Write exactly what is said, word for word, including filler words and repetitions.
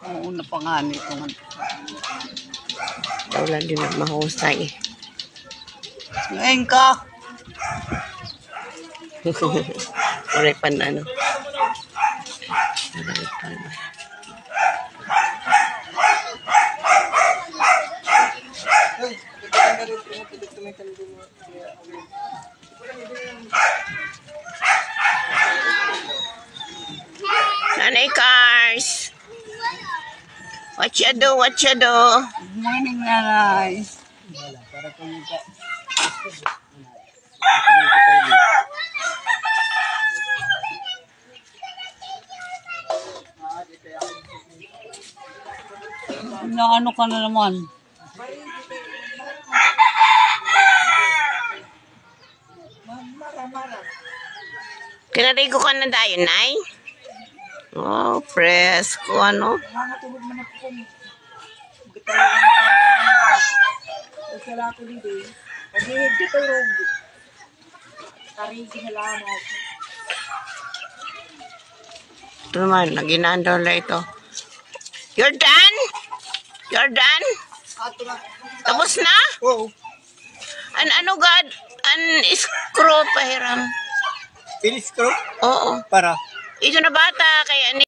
Oo, napangani ko nga. Wala din na mahusay. Ngayon ka. Uray pa na ano. Uray pa na. Nanay Cars! What you do? What you do? Good morning, nanay. Na ano ka na naman? Kinarigo ka na tayo, Nay? Oh, presko, ano? Nakatulog mo na po. Wala ko dito eh. Pag-ihigdi ko yung karigi na lang ako. Ito naman, naginaan daw lang ito. You're done? You're done? Tapos na? Oo. An ano God? An screw pahiram? Pinis ko? Oo. Para? Ito na bata, kaya